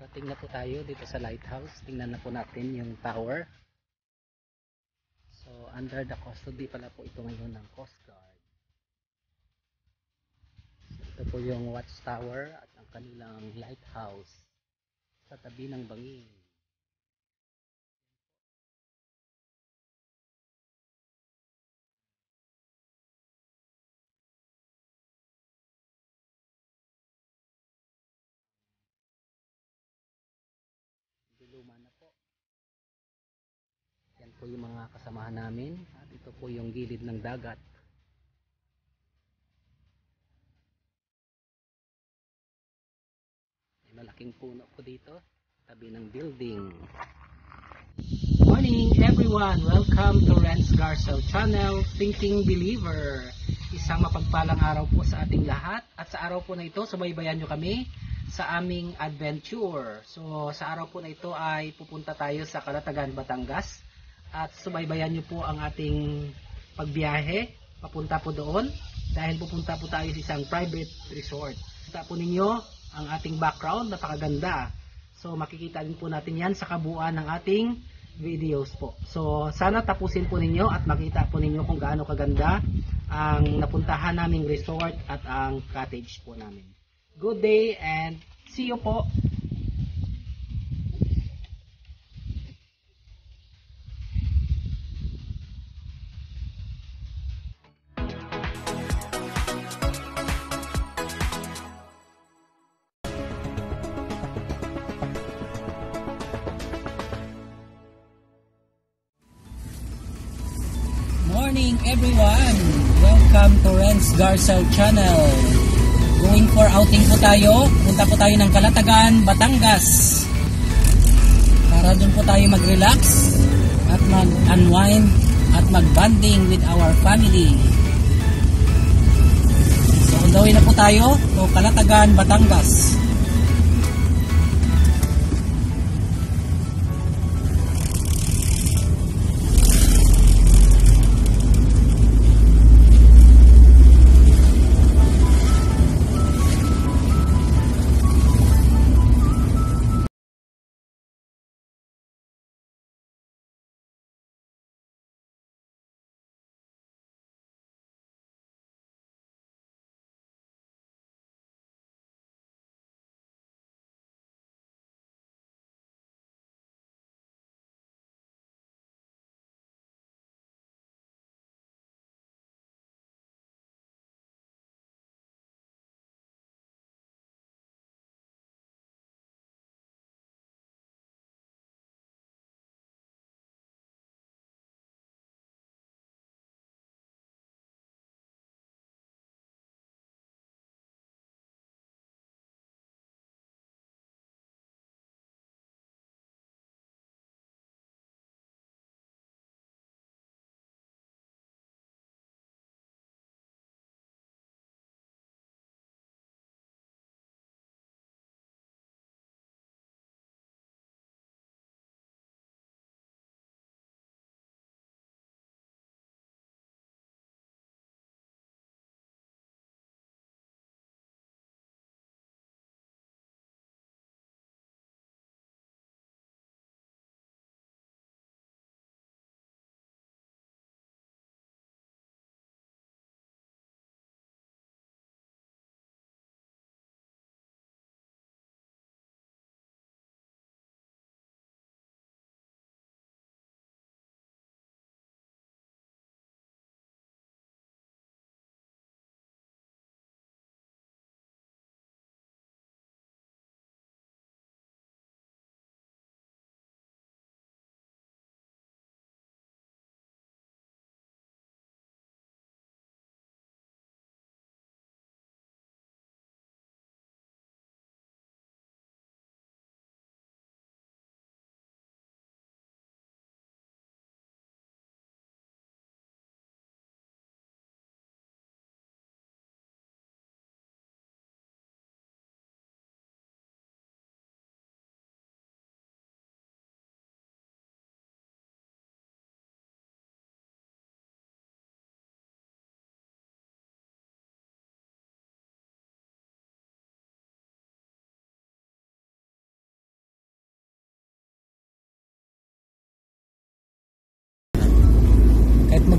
Dating na po tayo dito sa Lighthouse. Tingnan na po natin yung tower. So, under the custody pala po ito ngayon ng Coast Guard. So, ito po yung watchtower at ang kanilang lighthouse sa tabi ng bangin. Luma na po. Yan po yung mga kasamahan namin at ito po yung gilid ng dagat. May malaking puno po dito tabi ng building. Morning everyone! Welcome to Renz Garcel channel, Thinking Believer. Isang mapagpalang araw po sa ating lahat at sa araw po na ito subaybayan nyo kami sa aming adventure. So sa araw po na ito ay pupunta tayo sa Calatagan, Batangas at subaybayan nyo po ang ating pagbiyahe papunta po doon dahil pupunta po tayo sa isang private resort. Kita po ninyo ang ating background, napakaganda. So makikita din po natin yan sa kabuuan ng ating videos po. So sana tapusin po ninyo at makita po ninyo kung gaano kaganda ang napuntahan naming resort at ang cottage po namin. Good day and see you po. Morning everyone! Welcome to Renz Garcel channel. Going for outing po tayo. Punta po tayo ng Calatagan, Batangas. Para dun po tayo mag-relax at mag-unwind at mag-bonding with our family. So, on the way na po tayo to Calatagan, Batangas.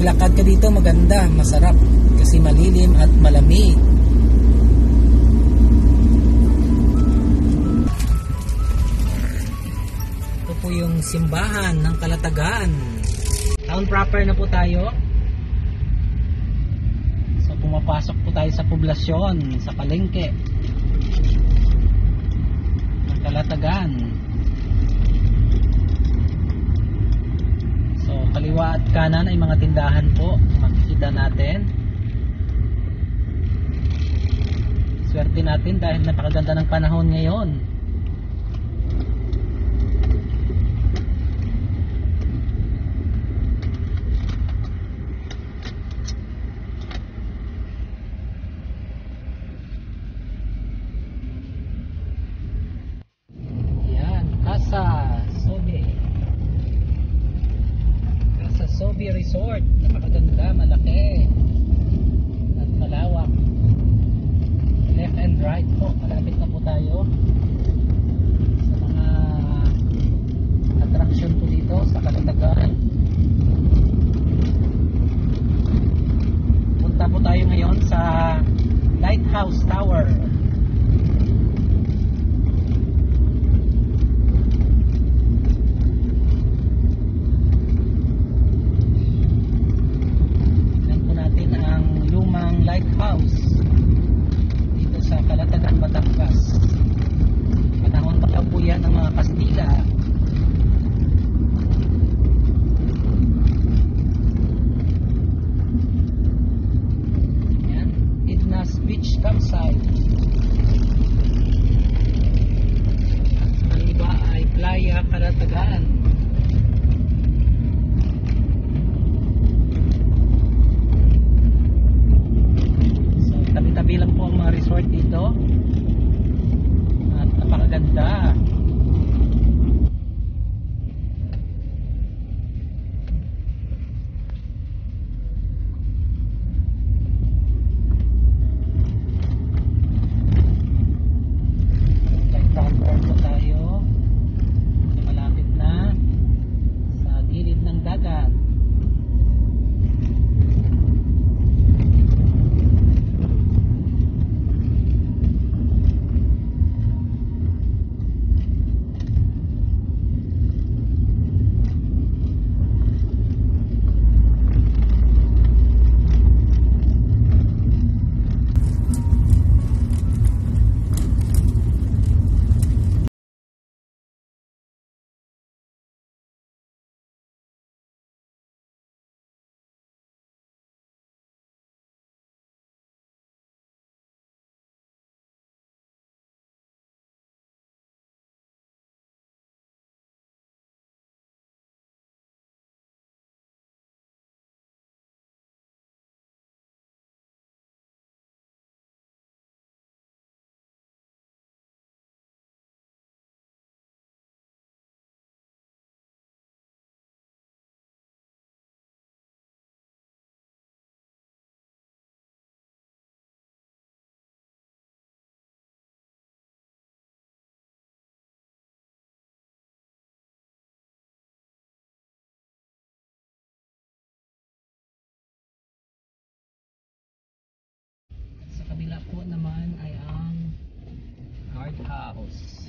maglakad ka dito maganda, masarap kasi malilim at malamig. Ito po yung simbahan ng Calatagan. Town proper na po tayo. So pumapasok po tayo sa poblasyon, sa palengke ng Calatagan. So kaliwa at kanan ay mga tindahan po, makikita natin. Swerte natin dahil napakaganda ng panahon ngayon. Sobe Resort, napakaganda, malaki at malawak. Left and right po, malapit na po tayo sa mga attraction po dito sa Calatagan. Punta po tayo ngayon sa Lighthouse Tower. Lighthouse dito sa Calatagan Batangas. Panahon pa po yan ng mga Kastila. Yan, Idnas Beach Campsite. Ang iba ay Playa Calatagan. Tabi lang po ang mga resort dito at napakaganda. Lighthouse po tayo, malapit na sa gilid ng dagat. Kabila po naman ay ang guardhouse.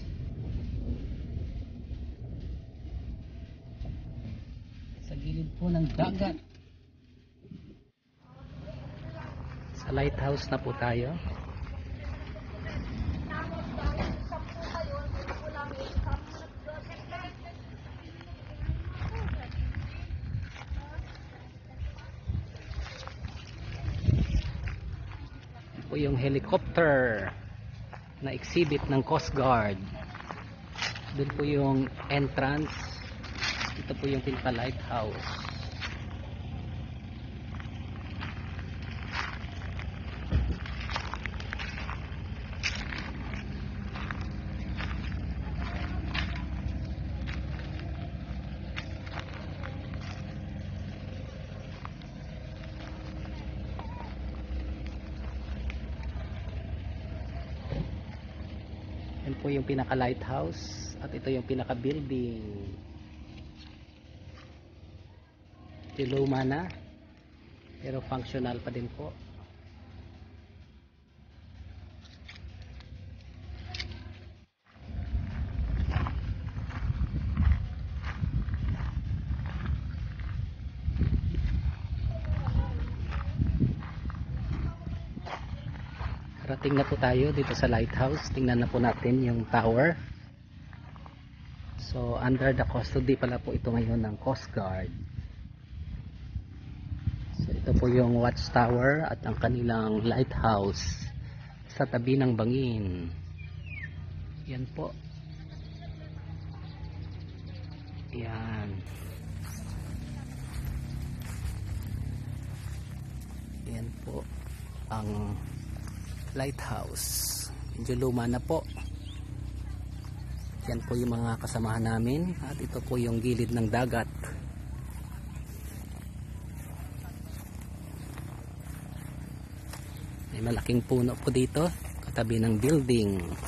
Sa gilid po ng dagat. Sa lighthouse na po tayo. Po yung helicopter na exhibit ng Coast Guard. Doon po yung entrance. Ito po yung pinaka lighthouse. Yan po yung pinaka lighthouse at ito yung pinaka building. Yung luma na Pero functional pa din po. Karating na po tayo dito sa Lighthouse. Tingnan na po natin yung tower. So under the custody pala po ito ngayon ng Coast Guard. So ito po yung watchtower at ang kanilang lighthouse sa tabi ng bangin. Yan po. Yan. Yan po ang lighthouse. Medyo luma na po. Yan po yung mga kasamahan namin at ito po yung gilid ng dagat. May malaking puno po dito katabi ng building.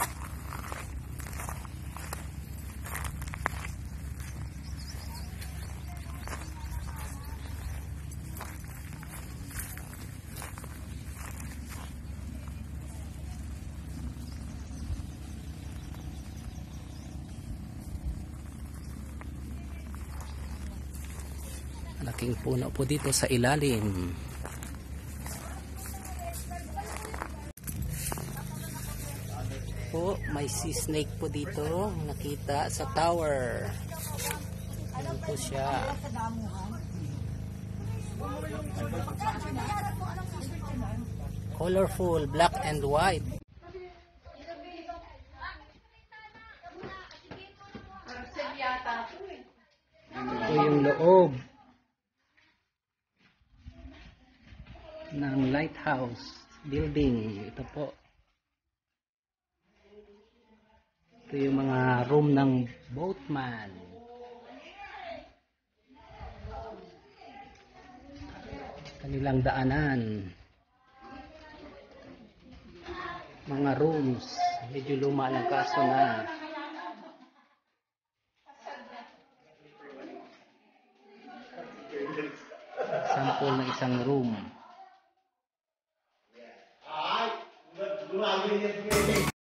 Malaking puno po dito sa ilalim. Po, may sea snake po dito nakita sa tower. Ayan po siya. Colorful, black and white. Ito yung loob ng lighthouse building. Ito po. Ito yung mga room ng boatman. Kanilang daanan. Mga rooms. Medyo luma ng kaso na. Sample ng isang room.